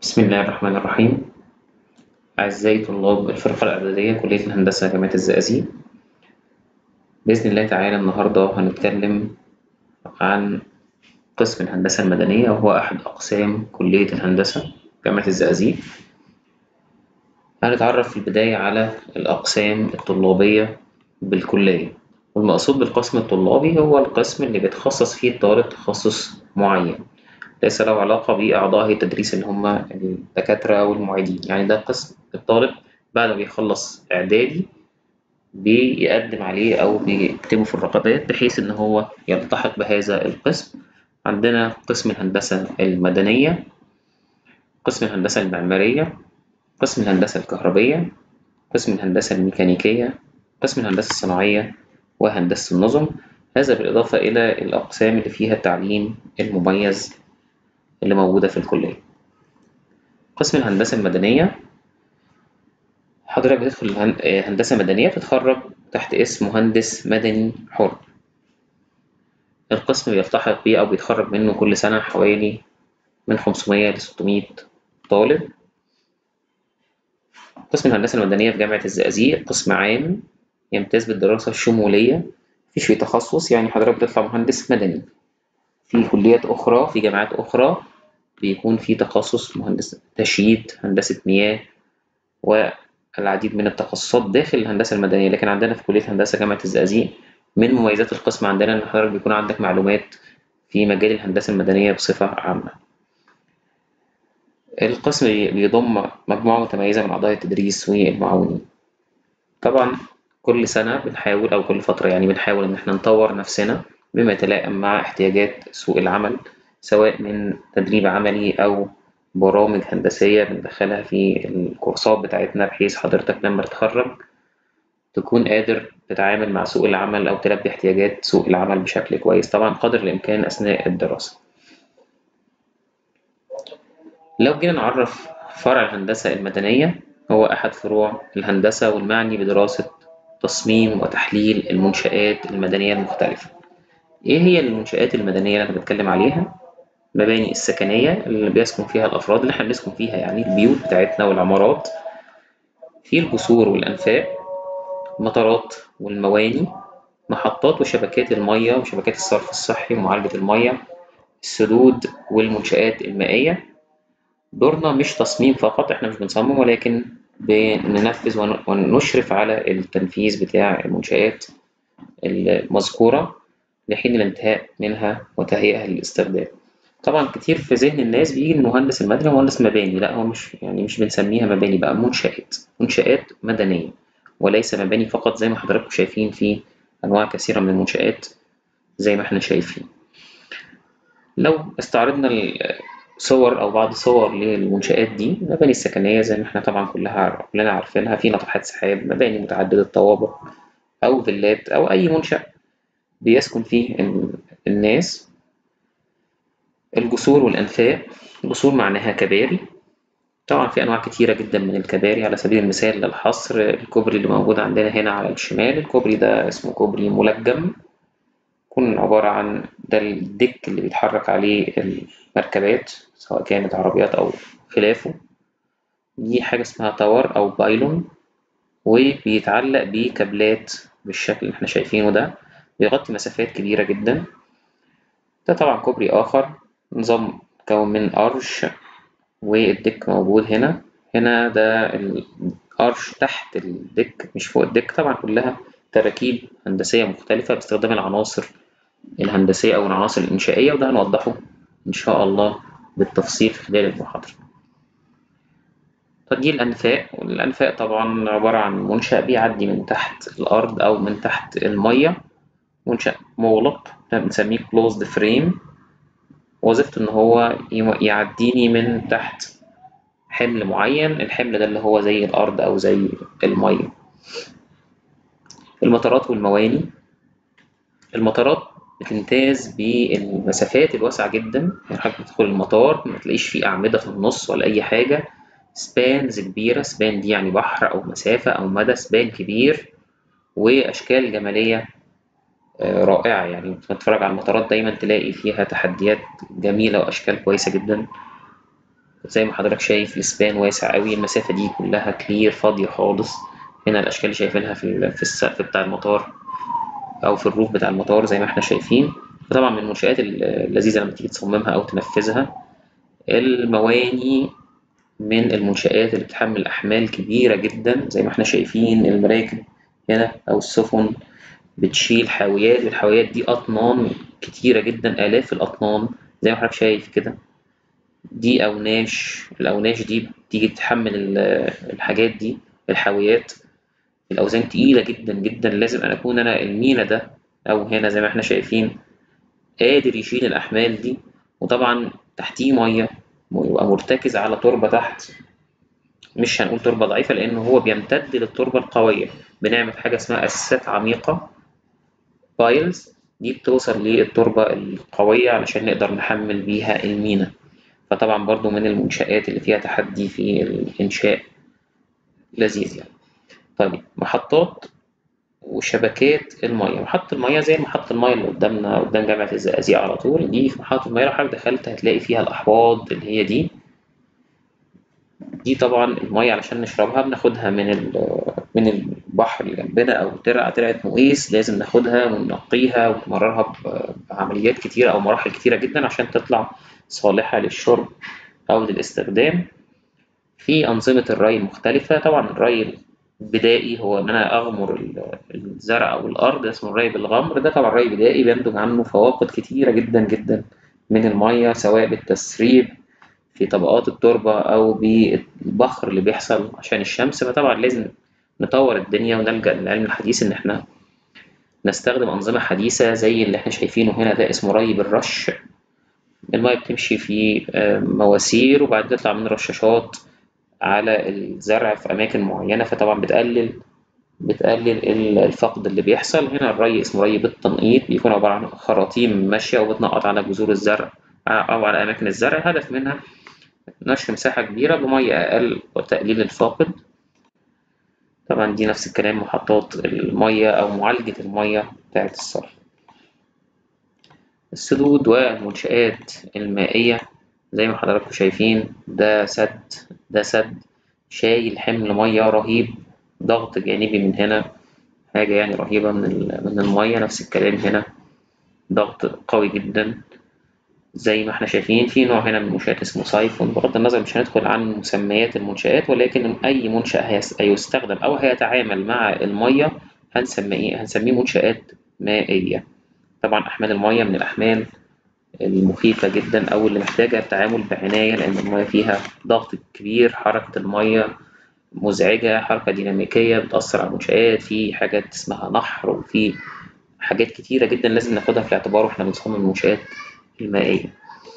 بسم الله الرحمن الرحيم. أعزائي طلاب الفرقة الإعدادية كلية الهندسة جامعة الزقازيق. بإذن الله تعالى النهاردة هنتكلم عن قسم الهندسة المدنية، وهو أحد أقسام كلية الهندسة جامعة الزقازيق. هنتعرف في البداية على الأقسام الطلابية بالكلية. والمقصود بالقسم الطلابي هو القسم اللي بيتخصص فيه الطالب تخصص معين، ليس له علاقة بأعضاء هيئة التدريس اللي هم الدكاترة أو المعيدين. يعني ده قسم الطالب بعد ما بيخلص إعدادي بيقدم عليه أو بيكتبه في الرغبات بحيث إن هو يلتحق بهذا القسم. عندنا قسم الهندسة المدنية، قسم الهندسة المعمارية، قسم الهندسة الكهربية، قسم الهندسة الميكانيكية، قسم الهندسة الصناعية، وهندسة النظم. هذا بالإضافة إلى الأقسام اللي فيها التعليم المميز اللي موجودة في الكلية. قسم الهندسة المدنية، حضرتك بتدخل هندسة مدنية بتتخرج تحت اسم مهندس مدني حر. القسم بيلتحق بيه أو بيتخرج منه كل سنة حوالي من 500 ل 600 طالب. قسم الهندسة المدنية في جامعة الزقازيق قسم عام يمتاز بالدراسة الشمولية، مفيش فيه تخصص. يعني حضرتك بتطلع مهندس مدني. في كليات أخرى في جامعات أخرى بيكون في تخصص مهندس تشييد، هندسة مياه، والعديد من التخصصات داخل الهندسة المدنية. لكن عندنا في كلية هندسة جامعة الزقازيق من مميزات القسم عندنا إن حضرتك بيكون عندك معلومات في مجال الهندسة المدنية بصفة عامة. القسم بيضم مجموعة متميزة من أعضاء التدريس والمعاونين. طبعا كل سنة بنحاول أو كل فترة يعني بنحاول إن احنا نطور نفسنا بما يتلائم مع احتياجات سوق العمل، سواء من تدريب عملي أو برامج هندسية بندخلها في الكورسات بتاعتنا، بحيث حضرتك لما تتخرج تكون قادر تتعامل مع سوق العمل أو تلبي احتياجات سوق العمل بشكل كويس، طبعا قدر الإمكان أثناء الدراسة. لو جينا نعرف فرع الهندسة المدنية، هو أحد فروع الهندسة والمعني بدراسة تصميم وتحليل المنشآت المدنية المختلفة. إيه هي المنشآت المدنية اللي أنا بتكلم عليها؟ المباني السكنية اللي بيسكن فيها الأفراد اللي إحنا بنسكن فيها، يعني البيوت بتاعتنا والعمارات، في الجسور والأنفاق، المطارات والمواني، محطات وشبكات المياه وشبكات الصرف الصحي ومعالجة المياه، السدود والمنشآت المائية. دورنا مش تصميم فقط، احنا مش بنصمم ولكن بننفذ ونشرف على التنفيذ بتاع المنشآت المذكورة لحين الانتهاء منها وتهيئها للاستخدام. طبعا كتير في ذهن الناس بيجي المهندس المدني مهندس مباني، لا هو مش بنسميها مباني، بقى منشآت مدنية وليس مباني فقط، زي ما حضراتكم شايفين في أنواع كثيرة من المنشآت زي ما احنا شايفين. لو استعرضنا صور أو بعض صور للمنشآت دي، المباني السكنية زي ما احنا طبعا كلنا عارفينها، في ناطحات سحاب، مباني متعددة الطوابق أو فيلات أو أي منشأ بيسكن فيه الناس. الجسور والأنفاق، جسور معناها كباري. طبعا في أنواع كتيرة جدا من الكباري، على سبيل المثال للحصر الكوبري اللي موجود عندنا هنا على الشمال، الكوبري ده اسمه كوبري ملجم، يكون عبارة عن ده الديك اللي بيتحرك عليه المركبات سواء كانت عربيات أو خلافه. دي حاجة اسمها تاور أو بايلون، وبيتعلق بيه كابلات بالشكل اللي احنا شايفينه ده، بيغطي مسافات كبيرة جدا. ده طبعا كوبري آخر، نظام مكون من أرش والديك موجود هنا. هنا ده الأرش تحت الديك مش فوق الديك، طبعا كلها تراكيب هندسية مختلفة باستخدام العناصر الهندسية أو العناصر الإنشائية، وده هنوضحه إن شاء الله بالتفصيل في خلال المحاضرة. طب دي الأنفاق، والأنفاق طبعا عبارة عن منشأ بيعدي من تحت الأرض أو من تحت المية، منشأ مغلق بنسميه closed frame، وظيفته إن هو يعديني من تحت حمل معين، الحمل ده اللي هو زي الأرض أو زي المية. المطارات والمواني، المطارات بتمتاز بالمسافات الواسعة جدا، يعني حضرتك بتدخل المطار ما تلاقيش فيه أعمدة في النص ولا أي حاجة، سبانز كبيرة، سبان دي يعني بحر أو مسافة أو مدى، سبان كبير وأشكال جمالية رائعة. يعني بتتفرج على المطارات دايما تلاقي فيها تحديات جميلة وأشكال كويسة جدا. زي ما حضرتك شايف السبان واسع قوي، المسافة دي كلها كلير فاضية خالص. هنا الأشكال اللي شايفينها في السقف بتاع المطار أو في الروف بتاع المطار زي ما احنا شايفين. فطبعا من المنشآت اللذيذة لما تيجي تصممها أو تنفذها. المواني من المنشآت اللي بتحمل أحمال كبيرة جدا، زي ما احنا شايفين المراكب هنا أو السفن بتشيل حاويات، والحاويات دي أطنان كتيرة جدا، آلاف الأطنان زي ما حضرتك شايف كده. دي أوناش، الأوناش دي بتيجي تحمل الحاجات دي، الحاويات. الأوزان تقيلة جدا جدا، لازم أن أكون أنا المينا ده أو هنا زي ما احنا شايفين قادر يشيل الأحمال دي. وطبعا تحتيه مية ويبقى مرتكز على تربة تحت، مش هنقول تربة ضعيفة لأنه هو بيمتد للتربة القوية. بنعمل حاجة اسمها أساسات عميقة، بايلز، دي بتوصل للتربة القوية علشان نقدر نحمل بيها المينا. فطبعا برضو من المنشآت اللي فيها تحدي في الإنشاء، لذيذ يعني. طيب محطات وشبكات المية. محطة المية زي محطة المية اللي قدامنا قدام جامعة الزقازيق على طول، دي في محطة المية لو حضرتك دخلت هتلاقي فيها الأحواض اللي هي دي طبعا المية علشان نشربها بناخدها من البحر اللي جنبنا أو ترعة مقيس، لازم ناخدها وننقيها ونمررها بعمليات كتيرة أو مراحل كتيرة جدا عشان تطلع صالحة للشرب أو للاستخدام. في أنظمة الري المختلفة. طبعا الري البدائي هو إن أنا أغمر الزرع أو الأرض، ده اسمه الري بالغمر. ده طبعا ري بدائي بينتج عنه فواقد كتيرة جدا جدا من المية، سواء بالتسريب في طبقات التربة أو بالبخر اللي بيحصل عشان الشمس. فطبعا لازم نطور الدنيا ونلجأ للعلم الحديث إن إحنا نستخدم أنظمة حديثة زي اللي إحنا شايفينه هنا، ده اسمه ري بالرش. المية بتمشي في مواسير وبعد تطلع من رشاشات على الزرع في أماكن معينة، فطبعا بتقلل الفقد اللي بيحصل. هنا الري اسمه ري بالتنقيط، بيكون عبارة عن خراطيم ماشية وبتنقط على جذور الزرع أو على أماكن الزرع. الهدف منها نشر مساحة كبيرة بمية أقل وتقليل الفاقد. طبعا دي نفس الكلام محطات المية أو معالجة المية بتاعة الصرف. السدود والمنشآت المائية زي ما حضراتكم شايفين، ده سد شايل حمل مية رهيب، ضغط جانبي من هنا حاجة يعني رهيبة من المية. نفس الكلام هنا، ضغط قوي جدا زي ما احنا شايفين. في نوع هنا من المنشآت اسمه سايفون. بغض النظر مش هندخل عن مسميات المنشآت، ولكن أي منشأ هيستخدم أو هيتعامل مع المية هنسميه منشآت مائية. طبعا أحمال المية من الأحمال المخيفة جدا أو اللي محتاجة التعامل بعناية، لأن المية فيها ضغط كبير، حركة المية مزعجة، حركة ديناميكية بتأثر على المنشآت، في حاجات اسمها نحر، وفي حاجات كتيرة جدا لازم ناخدها في الاعتبار واحنا بنصمم المنشآت المائية.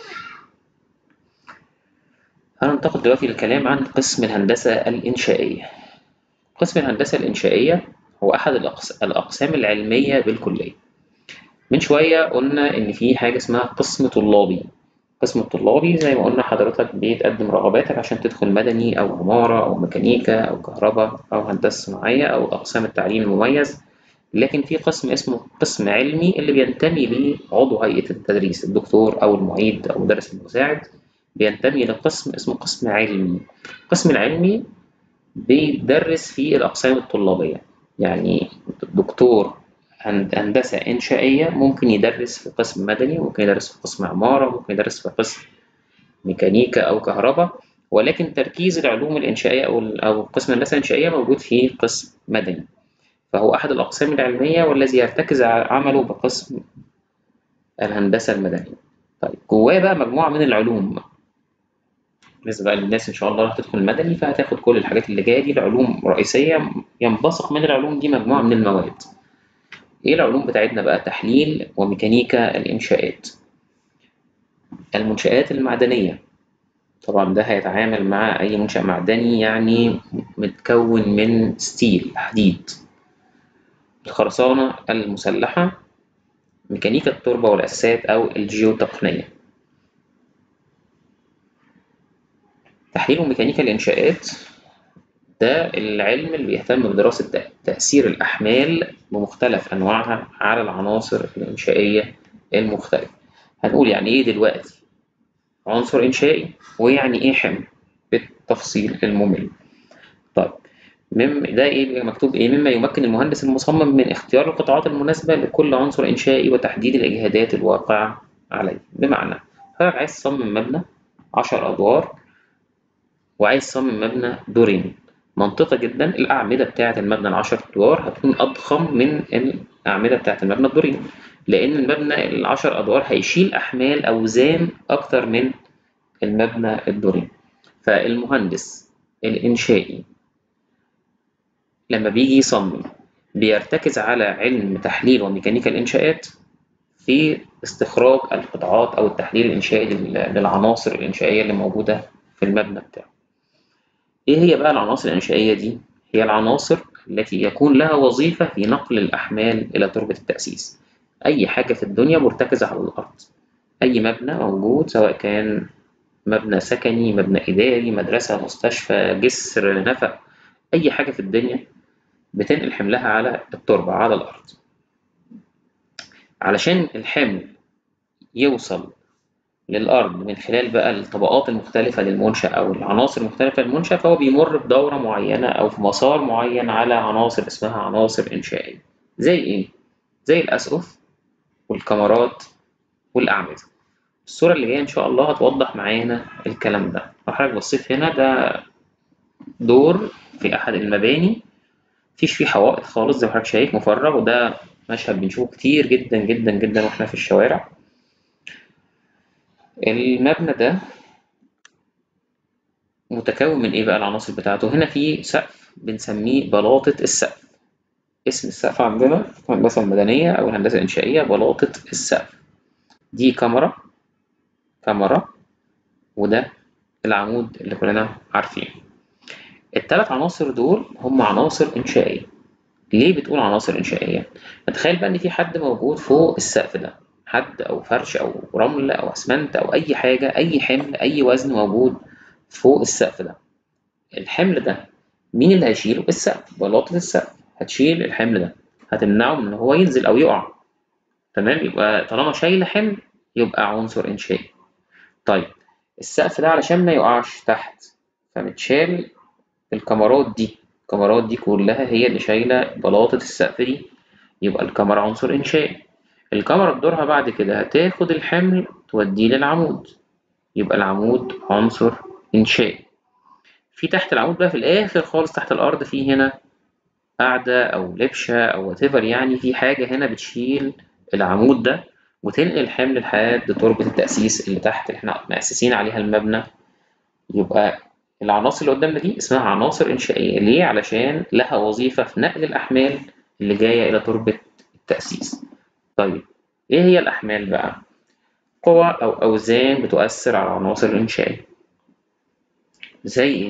هننتقل دلوقتي للكلام عن قسم الهندسة الإنشائية. قسم الهندسة الإنشائية هو أحد الأقسام العلمية بالكلية. من شوية قلنا إن في حاجة اسمها قسم طلابي. قسم الطلابي زي ما قلنا حضرتك بتقدم رغباتك عشان تدخل مدني أو عمارة أو ميكانيكا أو كهرباء أو هندسة صناعية أو أقسام التعليم المميز. لكن في قسم اسمه قسم علمي اللي بينتمي ليه عضو هيئة التدريس، الدكتور أو المعيد أو المدرس المساعد، بينتمي لقسم اسمه قسم علمي. القسم العلمي بيدرس فيه الأقسام الطلابية، يعني دكتور هندسة إنشائية ممكن يدرس في قسم مدني، ممكن يدرس في قسم عمارة، ممكن يدرس في قسم ميكانيكا أو كهرباء، ولكن تركيز العلوم الإنشائية أو قسم الهندسة الإنشائية موجود في قسم مدني. فهو أحد الأقسام العلمية والذي يرتكز عمله بقسم الهندسة المدنية. طيب جواه بقى مجموعة من العلوم. بالنسبة بقى للناس إن شاء الله هتدخل المدني فهتاخد كل الحاجات اللي جاية دي، العلوم رئيسية، ينبثق من العلوم دي مجموعة من المواد. إيه العلوم بتاعتنا بقى؟ تحليل وميكانيكا الإنشاءات. المنشآت المعدنية، طبعا ده هيتعامل مع أي منشأ معدني يعني متكون من ستيل، حديد. الخرسانة المسلحة، ميكانيكا التربة والأساسات أو الجيوتقنية. تحليل وميكانيكا الإنشاءات ده العلم اللي بيهتم بدراسة تأثير الأحمال بمختلف أنواعها على العناصر الإنشائية المختلفة. هنقول يعني إيه دلوقتي عنصر إنشائي، ويعني إيه حمل بالتفصيل الممل. طيب ده إيه مكتوب إيه؟ مما يمكن المهندس المصمم من اختيار القطاعات المناسبة لكل عنصر إنشائي وتحديد الإجهادات الواقعة عليه. بمعنى حضرتك عايز تصمم مبنى 10 أدوار وعايز تصمم مبنى دورين، منطقي جدا الأعمدة بتاعة المبنى ال10 أدوار هتكون أضخم من الأعمدة بتاعة المبنى الدورين، لأن المبنى ال10 أدوار هيشيل أحمال أوزان أكتر من المبنى الدورين. فالمهندس الإنشائي لما بيجي يصمم بيرتكز على علم تحليل وميكانيكا الإنشاءات في استخراج القطاعات أو التحليل الإنشائي للعناصر الإنشائية اللي موجودة في المبنى بتاعه. إيه هي بقى العناصر الإنشائية دي؟ هي العناصر التي يكون لها وظيفة في نقل الأحمال إلى تربة التأسيس. أي حاجة في الدنيا مرتكزة على الأرض، أي مبنى موجود سواء كان مبنى سكني، مبنى إداري، مدرسة، مستشفى، جسر، نفق، أي حاجة في الدنيا بتنقل حملها على التربة، على الأرض. علشان الحمل يوصل للأرض من خلال بقى الطبقات المختلفة للمنشأ أو العناصر المختلفة للمنشأ، فهو بيمر بدورة معينة أو في مسار معين على عناصر اسمها عناصر إنشائية. زي إيه؟ زي الأسقف والكمرات والأعمدة. الصورة اللي جاية إن شاء الله هتوضح معانا الكلام ده. لو حضرتك بصيت هنا، ده دور في أحد المباني مفيش فيه حوائط خالص زي ما حضرتك شايف، مفرغ، وده مشهد بنشوفه كتير جدا جدا جدا واحنا في الشوارع. المبنى ده متكون من ايه بقى العناصر بتاعته؟ هنا في سقف بنسميه بلاطة السقف. اسم السقف عندنا في الهندسة المدنية أو الهندسة الإنشائية بلاطة السقف. دي كاميرا، وده العمود اللي كلنا عارفينه. الثلاث عناصر دول هم عناصر إنشائية. ليه بتقول عناصر إنشائية؟ تخيل بقى إن في حد موجود فوق السقف ده، حد أو فرش أو رمل أو أسمنت أو أي حاجة، أي حمل، أي وزن موجود فوق السقف ده. الحمل ده مين اللي هيشيله؟ السقف، بلاطة السقف هتشيل الحمل ده، هتمنعه من إن هو ينزل أو يقع. تمام؟ يبقى طالما شايلة حمل يبقى عنصر إنشائي. طيب السقف ده علشان ما يقعش تحت فمتشال الكمرات دي كلها هي اللي شايلة بلاطة السقف دي، يبقى الكاميرا عنصر إنشائي. الكاميرا بدورها بعد كده هتاخد الحمل توديه للعمود، يبقى العمود عنصر إنشائي. في تحت العمود بقى في الآخر خالص تحت الأرض في هنا قاعدة أو لبشة أو whatever، يعني في حاجة هنا بتشيل العمود ده وتنقل الحمل لحد تربة التأسيس اللي تحت اللي احنا مأسسين عليها المبنى. يبقى العناصر اللي قدامنا دي اسمها عناصر إنشائية. ليه؟ علشان لها وظيفة في نقل الأحمال اللي جاية إلى تربة التأسيس. طيب إيه هي الأحمال بقى؟ قوى أو أوزان بتؤثر على العناصر الإنشائية. زي إيه؟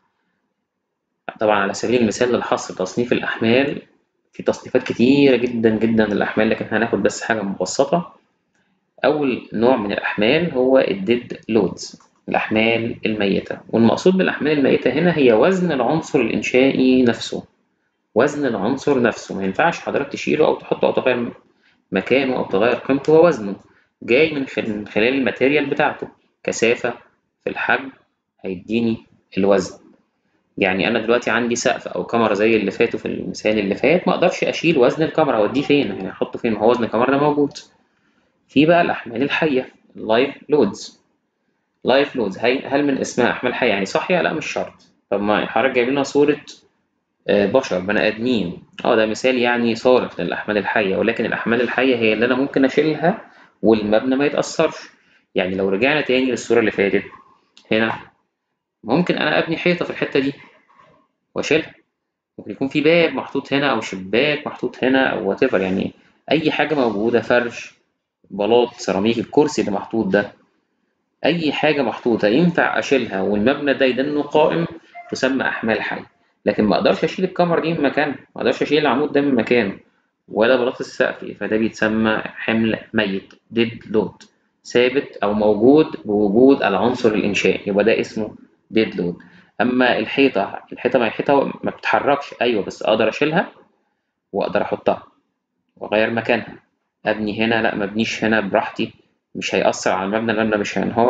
طبعا على سبيل المثال للحصر تصنيف الأحمال، في تصنيفات كتيرة جدا جدا للأحمال، لكن هناخد بس حاجة مبسطة. أول نوع من الأحمال هو الديد لودز، الأحمال الميتة. والمقصود بالأحمال الميتة هنا هي وزن العنصر الإنشائي نفسه. وزن العنصر نفسه ما ينفعش حضرتك تشيله أو تحطه أو تغير مكانه أو تغير قيمته، هو وزنه جاي من خلال الماتيريال بتاعته، كثافة في الحجم هيديني الوزن. يعني أنا دلوقتي عندي سقف أو كاميرا زي اللي فاتوا في المثال اللي فات، ما أقدرش أشيل وزن الكاميرا أوديه فين؟ يعني أحطه فين؟ ما هو وزن الكاميرا ده موجود. في بقى الأحمال الحية، اللايف لودز. لايف لودز هل من اسمها أحمال حية يعني صاحية؟ لا مش شرط. طب ما حضرتك جايب لنا صورة بشر بني آدمين، ده مثال يعني صارف للأحمال الحية، ولكن الأحمال الحية هي اللي أنا ممكن أشيلها والمبنى ما يتأثرش. يعني لو رجعنا تاني للصورة اللي فاتت، هنا ممكن أنا أبني حيطة في الحتة دي وأشيلها، ممكن يكون في باب محطوط هنا أو شباك محطوط هنا أو whatever، يعني أي حاجة موجودة، فرش، بلاط، سيراميك، الكرسي اللي محطوط ده، أي حاجة محطوطة ينفع أشيلها والمبنى ده يدنه قائم تسمى أحمال حية. لكن ما أقدرش أشيل الكاميرا دي من مكانها، ما أقدرش أشيل العمود ده من مكانه، ولا بلاط السقف، فده بيتسمى حمل ميت، ديد لود، ثابت أو موجود بوجود العنصر الإنشائي، يبقى ده اسمه ديد لود. أما الحيطة ما الحيطة ما بتتحركش، أيوه، بس أقدر أشيلها وأقدر أحطها وأغير مكانها. أبني هنا، لأ ما أبنيش هنا براحتي، مش هيأثر على المبنى مش هينهار.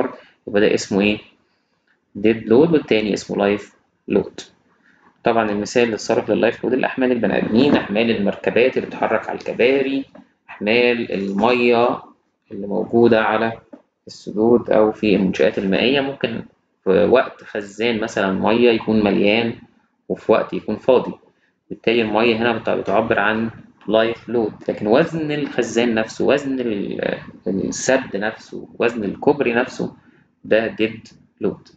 يبقى ده اسمه ايه؟ ديد لود، والتاني اسمه لايف لود. طبعا المثال اللي اتصرف لللايف لود الأحمال البني آدمين، أحمال المركبات اللي بتتحرك على الكباري، أحمال المية اللي موجودة على السدود أو في المنشآت المائية. ممكن في وقت خزان مثلا مية يكون مليان وفي وقت يكون فاضي، بالتالي المية هنا بتعبر عن لايف لود. لكن وزن الخزان نفسه، وزن السد نفسه، وزن الكوبري نفسه، ده ديد لود.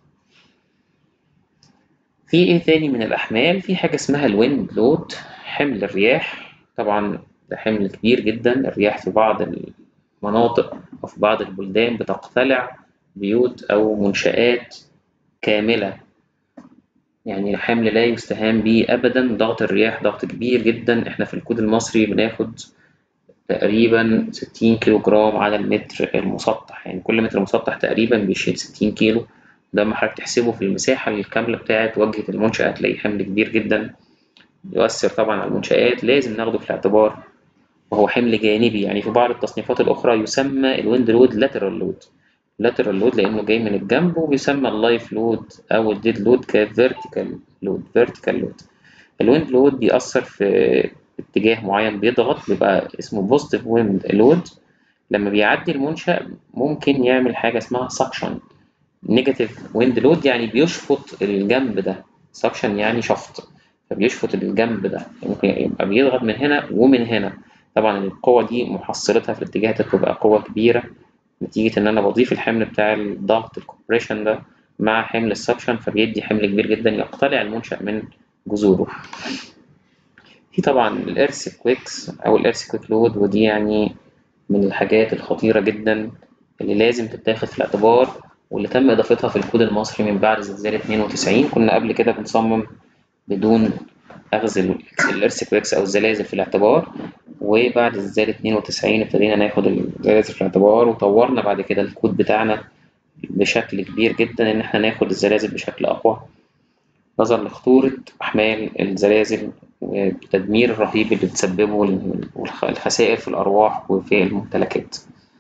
في ايه تاني من الأحمال؟ في حاجة اسمها الويند لود، حمل الرياح. طبعا ده حمل كبير جدا. الرياح في بعض المناطق أو في بعض البلدان بتقتلع بيوت أو منشآت كاملة، يعني حمل لا يستهان به أبدا. ضغط الرياح ضغط كبير جدا. احنا في الكود المصري بناخد تقريبا 60 كيلو جرام على المتر المسطح، يعني كل متر مسطح تقريبا بيشيل 60 كيلو. ده لما حضرتك تحسبه في المساحة الكاملة بتاعة واجهة المنشأة هتلاقي حمل كبير جدا يؤثر طبعا على المنشآت، لازم ناخده في الاعتبار. وهو حمل جانبي، يعني في بعض التصنيفات الأخرى يسمى الويند لود لاترال لود. لاترال لود لأنه جاي من الجنب، وبيسمى اللايف لود أو الديد لود كفيرتيكال لود. فيرتيكال لود. الويند لود بيأثر في اتجاه معين، بيضغط، بيبقى اسمه بوزيتيف ويند لود. لما بيعدي المنشأ ممكن يعمل حاجة اسمها سكشن. نيجاتيف ويند لود يعني بيشفط الجنب ده، سكشن يعني شفط، فبيشفط الجنب ده، ممكن يبقى بيضغط من هنا ومن هنا. طبعا القوة دي محصلتها في الاتجاهات بتبقى قوة كبيرة، نتيجة إن أنا بضيف الحمل بتاع الضغط الكومبريشن ده مع حمل السكشن، فبيدي حمل كبير جدا يقتلع المنشأ من جذوره. في طبعا الإيرث كويكس أو الإيرث كويك لود، ودي يعني من الحاجات الخطيرة جدا اللي لازم تتاخد في الاعتبار، واللي تم إضافتها في الكود المصري من بعد زلزال 92. كنا قبل كده بنصمم بدون أخذ الإيرث كويكس أو الزلازل في الاعتبار، وبعد زلزال 92 ابتدينا ناخد الزلازل في الاعتبار، وطورنا بعد كده الكود بتاعنا بشكل كبير جدا إن احنا ناخد الزلازل بشكل أقوى، نظرا لخطورة أحمال الزلازل والتدمير الرهيب اللي بتسببه والخسائر في الأرواح وفي الممتلكات.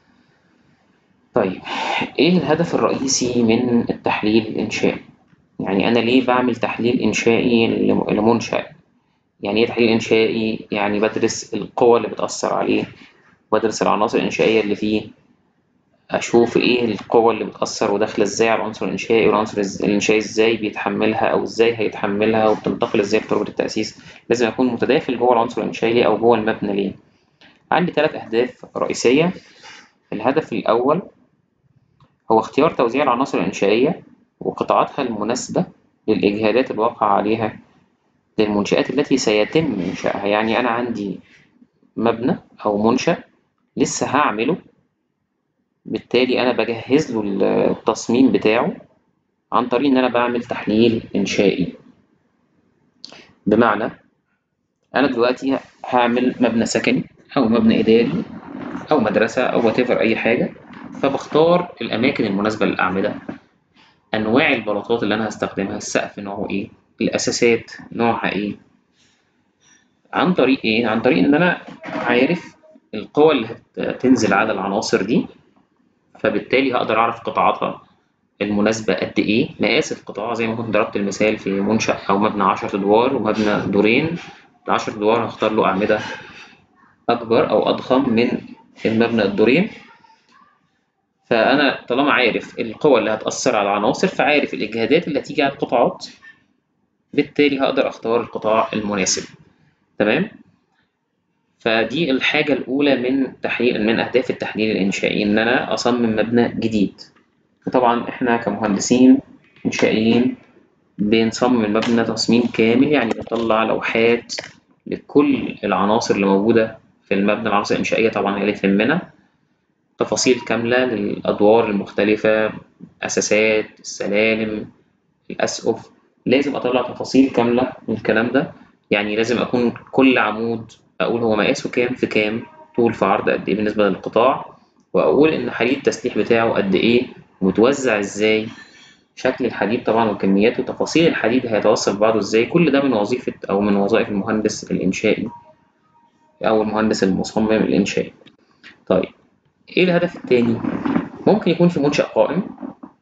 طيب، إيه الهدف الرئيسي من التحليل الإنشائي؟ يعني أنا ليه بعمل تحليل إنشائي لمنشأ؟ يعني إيه تحليل إنشائي؟ يعني بدرس القوى اللي بتأثر عليه، بدرس العناصر الإنشائية اللي فيه، أشوف إيه القوى اللي بتأثر وداخلة إزاي على العنصر الإنشائي، والعنصر الإنشائي إزاي بيتحملها أو إزاي هيتحملها وبتنتقل إزاي في تربة التأسيس. لازم أكون متداخل جوه العنصر الإنشائي أو جوه المبنى ليه. عندي 3 أهداف رئيسية. الهدف الأول هو اختيار توزيع العناصر الإنشائية وقطاعاتها المناسبة للإجهادات الواقعة عليها للمنشآت التي سيتم إنشائها. يعني أنا عندي مبنى أو منشأ لسه هعمله، بالتالي أنا بجهز له التصميم بتاعه عن طريق إن أنا بعمل تحليل إنشائي. بمعنى أنا دلوقتي هعمل مبنى سكني أو مبنى إداري أو مدرسة أو whatever أي حاجة، فبختار الأماكن المناسبة للأعمدة، أنواع البلاطات اللي أنا هستخدمها، السقف نوعه إيه، الأساسات نوعها إيه. عن طريق إيه؟ عن طريق إن أنا عارف القوى اللي هتنزل على العناصر دي، فبالتالي هقدر أعرف قطاعاتها المناسبة قد إيه، مقاس القطاع. زي ما كنت ضربت المثال في منشأ أو مبنى 10 أدوار ومبنى دورين، ال10 أدوار هختار له أعمدة أكبر أو أضخم من المبنى الدورين. فأنا طالما عارف القوى اللي هتأثر على العناصر، فعارف الإجهادات اللي هتيجي على القطاعات، بالتالي هقدر أختار القطاع المناسب. تمام؟ فدي الحاجة الأولى من أهداف التحليل الإنشائي، إن أنا أصمم مبنى جديد. وطبعا إحنا كمهندسين إنشائيين بنصمم المبنى تصميم كامل، يعني بنطلع لوحات لكل العناصر اللي موجودة في المبنى. العناصر الإنشائية طبعا هي اللي تهمنا، تفاصيل كاملة للأدوار المختلفة، أساسات، السلالم، الأسقف. لازم أطلع تفاصيل كاملة من الكلام ده. يعني لازم أكون كل عمود أقول هو مقاسه كام في كام، طول في عرض قد إيه بالنسبة للقطاع، وأقول إن حديد التسليح بتاعه قد إيه ومتوزع إزاي، شكل الحديد طبعا وكمياته وتفاصيل الحديد هيتوصل ببعضه إزاي. كل ده من وظيفة أو من وظائف المهندس الإنشائي أو المهندس المصمم الإنشائي. طيب، إيه الهدف التاني؟ ممكن يكون في منشأ قائم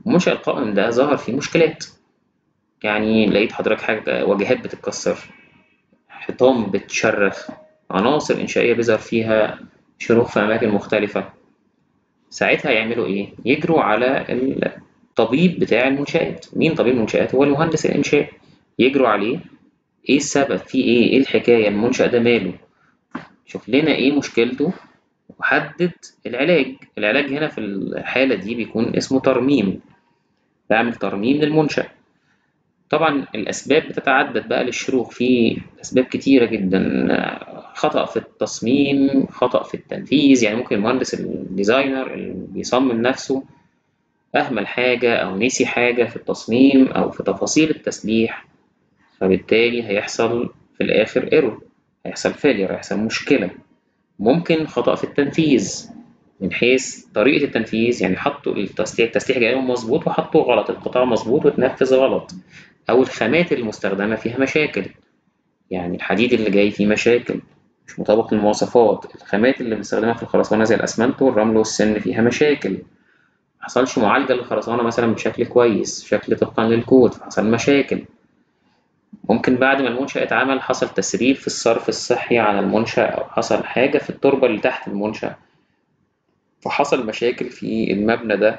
المنشأ القائم ده ظهر فيه مشكلات، يعني لقيت حضرتك حاجة واجهات بتتكسر، حيطان بتشرخ، عناصر إنشائية بيظهر فيها شروخ في أماكن مختلفة. ساعتها يعملوا إيه؟ يجروا على الطبيب بتاع المنشآت. مين طبيب المنشآت؟ هو المهندس الإنشائي. يجروا عليه، إيه السبب؟ في إيه؟ إيه الحكاية؟ المنشأ ده ماله؟ شوف لنا إيه مشكلته وحدد العلاج. العلاج هنا في الحالة دي بيكون اسمه ترميم، بعمل ترميم للمنشأ. طبعا الأسباب بتتعدد بقى للشروخ، في أسباب كتيرة جدا، خطأ في التصميم، خطأ في التنفيذ، يعني ممكن المهندس الديزاينر اللي بيصمم نفسه أهمل حاجة أو نسي حاجة في التصميم أو في تفاصيل التسليح، فبالتالي هيحصل في الآخر ايرور، هيحصل فيلير، هيحصل مشكلة. ممكن خطأ في التنفيذ من حيث طريقة التنفيذ، يعني حطوا التسليح جاي لهم مظبوط وحطوه غلط، القطاع مظبوط واتنفذ غلط، أو الخامات المستخدمة فيها مشاكل، يعني الحديد اللي جاي فيه مشاكل مش مطابق للمواصفات، الخامات اللي بنستخدمها في الخرسانة زي الأسمنت والرمل والسن فيها مشاكل، محصلش معالجة للخرسانة مثلا بشكل كويس، بشكل طبقا للكود، فحصل مشاكل. ممكن بعد ما المنشأ اتعمل حصل تسريب في الصرف الصحي على المنشأ، أو حصل حاجة في التربة اللي تحت المنشأ، فحصل مشاكل في المبنى ده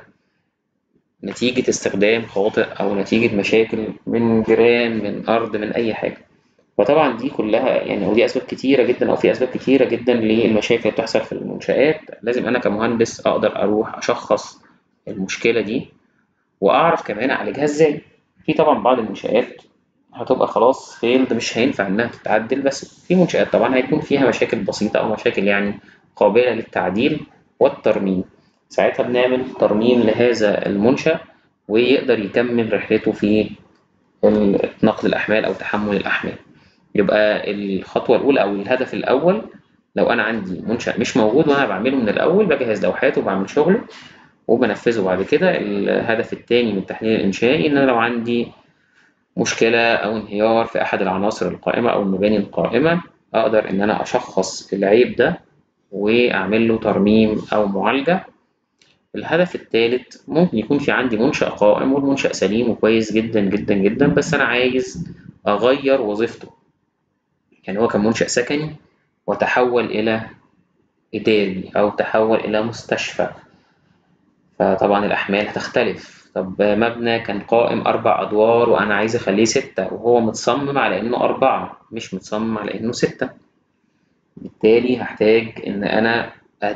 نتيجة استخدام خاطئ أو نتيجة مشاكل من جيران، من أرض، من أي حاجة. فطبعا دي كلها يعني، ودي أسباب كتيرة جدا، أو في أسباب كتيرة جدا للمشاكل اللي بتحصل في المنشآت. لازم أنا كمهندس أقدر أروح أشخص المشكلة دي وأعرف كمان أعالجها إزاي. في طبعا بعض المنشآت هتبقى خلاص فيلد، مش هينفع إنها تتعدل، بس في منشآت طبعا هيكون فيها مشاكل بسيطة أو مشاكل يعني قابلة للتعديل والترميم. ساعتها بنعمل ترميم لهذا المنشأ ويقدر يكمل رحلته في نقل الأحمال أو تحمل الأحمال. يبقى الخطوة الأولى أو الهدف الأول، لو أنا عندي منشأ مش موجود وأنا بعمله من الأول، بجهز لوحاته وبعمل شغله وبنفذه بعد كده. الهدف التاني من التحليل الإنشائي، إن أنا لو عندي مشكلة أو انهيار في أحد العناصر القائمة أو المباني القائمة، أقدر إن أنا أشخص العيب ده وأعمل له ترميم أو معالجة. الهدف الثالث، ممكن يكون في عندي منشأ قائم والمنشأ سليم وكويس جدا جدا جدا، بس أنا عايز أغير وظيفته، يعني هو كان منشأ سكني وتحول إلى إداري أو تحول إلى مستشفى، فطبعا الأحمال هتختلف. طب مبنى كان قائم 4 أدوار وأنا عايز أخليه 6 وهو متصمم على إنه 4 مش متصمم على إنه 6، بالتالي هحتاج إن أنا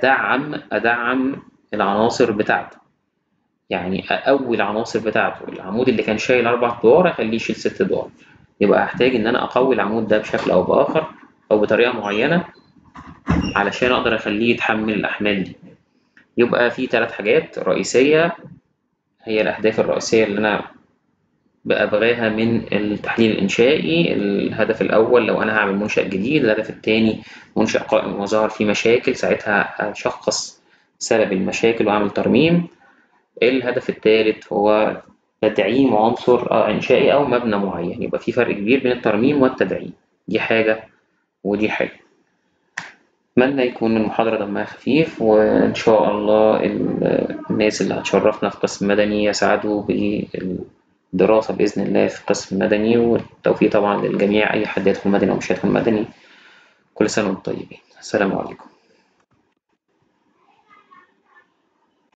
أدعم العناصر بتاعته، يعني أقوي العناصر بتاعته. العمود اللي كان شايل 4 أدوار أخليه يشيل 6 أدوار، يبقى هحتاج إن أنا أقوي العمود ده بشكل أو بآخر أو بطريقة معينة علشان أقدر أخليه يتحمل الأحمال دي. يبقى في 3 حاجات رئيسية هي الأهداف الرئيسية اللي أنا بأبغاها من التحليل الإنشائي. الهدف الأول لو أنا هعمل منشأ جديد، الهدف التاني منشأ قائم وظهر فيه مشاكل، ساعتها أشخص سبب المشاكل وأعمل ترميم. الهدف الثالث هو تدعيم عنصر إنشائي أو مبنى معين. يبقى في فرق كبير بين الترميم والتدعيم، دي حاجة ودي حاجة. أتمنى يكون المحاضرة دمها خفيف، وإن شاء الله الناس اللي هتشرفنا في قسم مدني يسعدوا بالدراسة بإذن الله في قسم مدني، والتوفيق طبعا للجميع، أي حد يدخل مدني أو مش هيدخل مدني. كل سنة وانتم طيبين، السلام عليكم.